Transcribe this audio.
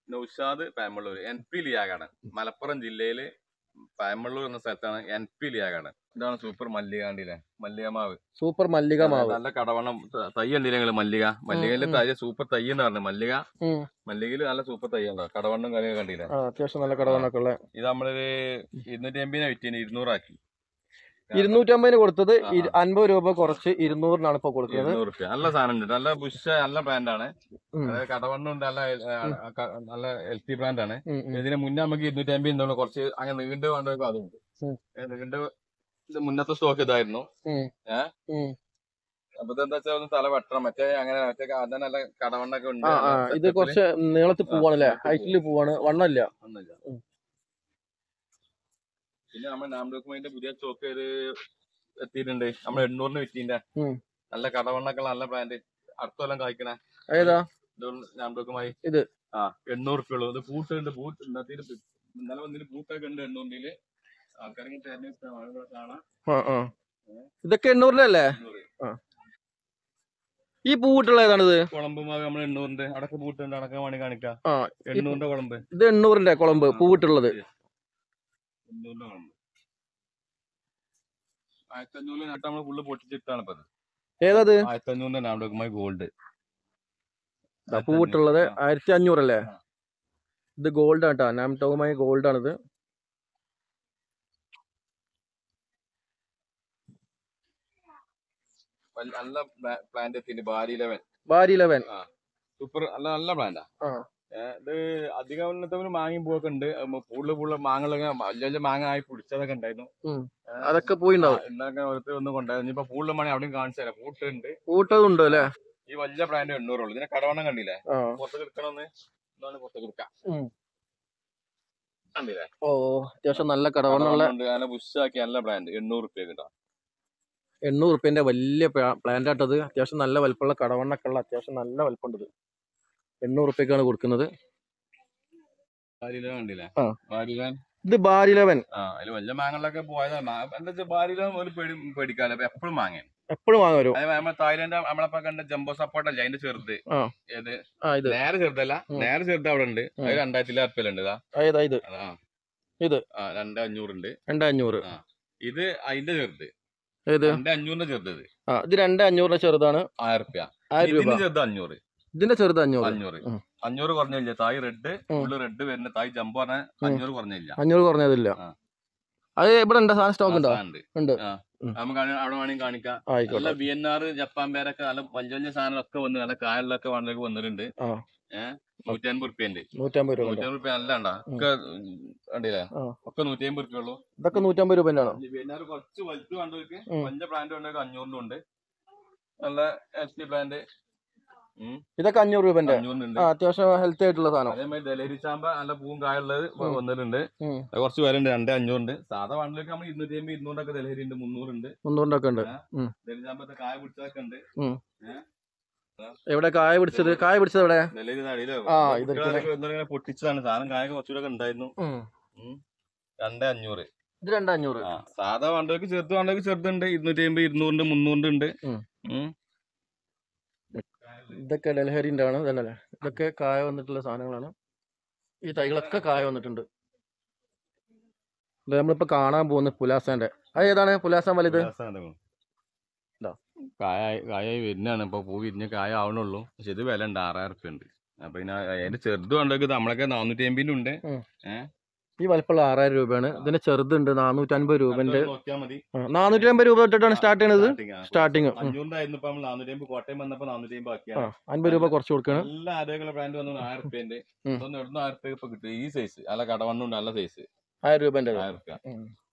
Naushad പായമ്പള്ളൂർ NP ലിയാഗാർഡൻ Malappuram ജില്ലയില് പായമ്പള്ളൂർ എന്ന സ്ഥലത്താണ് NP ലിയാഗാർഡൻ. ഇതാണ് സൂപ്പർ മല്ലിക കണ്ടില്ലേ, മല്ലിക മാവ്, സൂപ്പർ മല്ലിക മാവ്, നല്ല കടവണ്ണം തൈ കണ്ടില്ല. മല്ലികയില് തൈ സൂപ്പർ തൈ എന്ന് പറഞ്ഞു. മല്ലികയില് നല്ല സൂപ്പർ തൈ ഉണ്ടോ, കടവണ്ണം കാര്യമൊക്കെ കണ്ടില്ലേ, അത്യാവശ്യം നല്ല കടവണ്ണൊക്കെ ഉള്ള. ഇത് നമ്മളൊരു 250 വിറ്റിന് 200 ആക്കി. 250 കൊടുത്തത് 50 രൂപ കുറച്ച് 200 ഇപ്പൊ കൊടുക്കുന്നത്. 200 രൂപ. നല്ല സാധനം ഉണ്ട്, നല്ല ബുഷ്, നല്ല ബ്രാൻഡാണ്. അതായത് കടവണ്ണം ഉണ്ട്, നല്ല ഹെൽത്തി ബ്രാൻഡാണ്. ഇതിന് മുന്നേ നമുക്ക് 250 കുറച്ച് അങ്ങനെ നീണ്ടു വേണ്ടതൊക്കെ അതുണ്ട്. നീണ്ട് മുന്നത്തെ സ്റ്റോക്ക് ഇതായിരുന്നു. അപ്പൊ എന്താ വെച്ചാൽ ഒന്ന് തല വെട്ടണം, മറ്റേ അങ്ങനെ അതന്നെ നല്ല കടവണ്ണൊക്കെ ഉണ്ട്. ഇത് കുറച്ച് നീളത്തിൽ പോവാണല്ലേ, ഹൈറ്റില് പോവാണ്, വണ്ണല്ല. പിന്നെ നമ്മൾ നാംഡോക്കുമെന്റിന്റെ പുതിയ സ്റ്റോക്ക് എത്തിയിട്ടുണ്ട്. നമ്മൾ 800 വിറ്റിന്റെ നല്ല കടവണ്ണൊക്കെ നല്ല ബ്രാൻഡ്, അടുത്ത കൊല്ലം കായ്ക്കണേ. ഏതാ നാംഡോക്കുമായി? ഇത് 800 റുപ്യ ഉള്ളൂ. ഇത് പൂട്ടുണ്ട്, ഇന്നലെ വന്നിട്ട് പൂട്ടൊക്കെ ഉണ്ട് 800. ആൾക്കാരെങ്കിൽ കാണാം. ഇതൊക്കെ 800 ഈ പൂട്ടുള്ള ഏതാണിത്? കുളമ്പ് മാവ് നമ്മൾ 800. അടക്ക പൂട്ടുണ്ട്, അടക്കം വേണമെങ്കിൽ കാണിക്കാം. 800 കുളമ്പ്. ഇത് 800 കുളമ്പ് പൂട്ടുള്ളത്. 800 കുളമ്പ് 1500 നട്ട് നമ്മള് ഫുള്ള് പൊട്ടിച്ചിട്ടാണ് ഇപ്പത്. ഏതത്? 1500 നാംഡോക്കുമായി ഗോൾഡ് പൂട്ടുള്ളത് 1500 അല്ലേ? ഇത് ഗോൾഡ് ആട്ടാ, നാംഡോക്കുമായി ഗോൾഡ് ആണിത്. നല്ല പ്ലാന്റ് എത്തി. ബാരി 11 സൂപ്പർ, നല്ല പ്ലാന്റാ. ഇത് അധികം മാങ്ങയും പൂവൊക്കെ ഉണ്ട്. കൂടുതൽ മാങ്ങകളൊക്കെ വലിയ മാങ്ങ ആയി പിടിച്ചതൊക്കെ ഉണ്ടായിരുന്നു. അതൊക്കെ പോയിണ്ടാവും. ഇന്നൊക്കെ ഓരോരുത്തർ ഒന്നും കൊണ്ടായിരുന്നു. ഇപ്പൊ കൂടുതൽ മണി അവിടെയും കാണിച്ചു തരാം. പൂട്ടുണ്ട്, പൂട്ടതുണ്ട് അല്ലേ? ഈ വലിയ പ്ലാന്റ് 800 ഉള്ളു. ഇതിനെ കടവണ്ണം കണ്ടില്ലേ, പുറത്ത് കിടക്കണമെന്ന് ഇതാണ് പുറത്ത് കിടക്കാം. കണ്ടില്ലേ? ഓ, അത്യാവശ്യം നല്ല കടവണ്ണുള്ള, നല്ല ബുഷാക്കി നല്ല പ്ലാന്റ് 800 റുപ്യ കിട്ടാം. 800 റുപ്യന്റെ വലിയ പ്ലാന്റ് ആട്ടത്. അത്യാവശ്യം നല്ല വലിപ്പമുള്ള കടവണ്ണൊക്കെ ഉള്ള, അത്യാവശ്യം നല്ല വലിപ്പമുണ്ട്. 800 റുപ്യക്കാണ് കൊടുക്കുന്നത്. ഇത് ബാരി 11. അതില് വലിയ മാങ്ങളിലൊക്കെ പോയതാണ്. എന്താ വെച്ചാൽ ബാരിയിലും ഒരു പേടിക്കാല്ലോ, എപ്പോഴും വാങ്ങാൻ എപ്പോഴും വാങ്ങാൻ വരും. നമ്മളെ തായ്ലൻഡ് നമ്മളപ്പോ കണ്ട ജംബോ സപ്പോർട്ട് അല്ല, അതിന്റെ ചെറുത്. ഏത് നേരെ ചെറുതല്ല, നേരെ ചെറുത് അവിടെ ഉണ്ട്. അത് 2000 റുപ്യലുണ്ട്. ഇത് 2500 ഉണ്ട്. 2500. ഇത് അതിന്റെ ചെറുത്. ഏത്? 2500 ചെറുത്. ഇത് 2500 ചെറുതാണ്. 1000 റുപ്യ. ചെറുത് 500. ഇതിന്റെ ചെറുത് 500 കുറഞ്ഞില്ല. തായ് റെഡ്, ഫുള്ള് റെഡ് വരുന്ന തായ് ജംബോ 500 കുറഞ്ഞില്ല. 500 കുറഞ്ഞതില്ല. അത് ഇവിടെ ഉണ്ട്, സാധനം സ്റ്റോക്ക് ഉണ്ടോ? ഉണ്ട്. നമുക്ക് അവിടെ വേണമെങ്കിൽ കാണിക്കാം. നല്ല VNR ജപ്പാൻ പേരൊക്കെ നല്ല വലിയ വലിയ സാധനങ്ങളൊക്കെ വന്ന് നല്ല കായലിലൊക്കെ വന്നിട്ടുണ്ട്. 150 റുപ്യന്റെ 150 റുപ്യ നല്ല ഉണ്ടാ ഒക്കെ കണ്ടില്ലേ, ഒക്കെ 150 റുപ്യ ഉള്ളൂ. ഇതൊക്കെ 150 രൂപ. VNR കുറച്ച് വലുത് വേണ്ടവർക്ക്, വലിയ ബ്രാൻഡ് വേണ്ടവർക്ക് 500 ഉണ്ട്. നല്ല HP ബ്രാൻഡ്. ഇതൊക്കെ 500 രൂപന്റെ അത്യാവശ്യം ഹെൽത്തി ആയിട്ടുള്ള സാധനം. അതേമാതിരി ഡെലിവറി ചാമ്പ നല്ല പൂവും കായുള്ളത് വന്നിട്ടുണ്ട്. കുറച്ച് വില ഉണ്ട്, 2500 ഉണ്ട്. സാധാ വണ്ടിലൊക്കെ നമ്മൾ 250 200 ഒക്കെ ഡെലിവറി ഉണ്ട്, 300 ഉണ്ട്, 300 ഒക്കെ ഉണ്ട്. ഡെലിവറി ചാമ്പത്തെ കായ പിടിച്ചതൊക്കെ ഉണ്ട്. എവിടെ കായ പിടിച്ചത്? കായ പിടിച്ചത് എവിടെ? ഡെലിവറി പൊട്ടിച്ചതാണ് സാധനം. കായൊക്കെ കുറച്ചുകൂടെ ഉണ്ടായിരുന്നു. 2500. ഇത് 2500. സാധാ വണ്ടികൾക്ക് ചെറുതുണ്ട്, 250 200 300 ഉണ്ട്. ഇതൊക്കെ ഡൽഹരിന്റെ ആണ്. ഇതല്ലേ, ഇതൊക്കെ കായ വന്നിട്ടുള്ള സാധനങ്ങളാണ്. ഈ തൈകളൊക്കെ കായ വന്നിട്ടുണ്ട്. ഇത് നമ്മളിപ്പോ കാണാൻ പോകുന്ന പുലാസാന്റെ. അത് ഏതാണ് പുലാസാൻ വലുത്? കായായി വരുന്നതാണ്. ഇപ്പൊ പൂ വിരിഞ്ഞ കായ ആവണുള്ളൂ. പക്ഷെ ഇത് വില ഉണ്ട്, 6000 റുപ്യ ഉണ്ട്. അപ്പൊ പിന്നെ അതിന്റെ ചെറുത് വേണ്ടത് നമ്മളൊക്കെ 450 ഉണ്ട്. ഈ വലിപ്പമുള്ള 6000 രൂപയാണ്. ഇതിന്റെ ചെറുതുണ്ട് 450 രൂപന്റെ. 450 രൂപ തൊട്ടിട്ടാണ് സ്റ്റാർട്ട് ചെയ്യണത്. സ്റ്റാർട്ടിങ് 50 രൂപ കുറച്ച് കൊടുക്കണം. നല്ല ആരോഗ്യമുള്ള ബ്രാൻഡ് വന്നു 1000 റുപ്യന്റെ. 1000 റുപ്യ ഇപ്പൊ കിട്ടും. ഈ സൈസ് നല്ല കടവണ്ണുണ്ട്, നല്ല സൈസ് 1000 രൂപന്റെ. 1000 റുപ്യ.